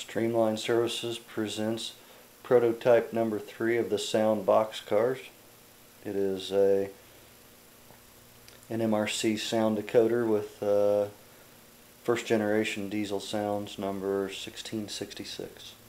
Streamlined Services presents prototype number 3 of the Sound Boxcars. It is an MRC sound decoder with first generation diesel sounds number 1666.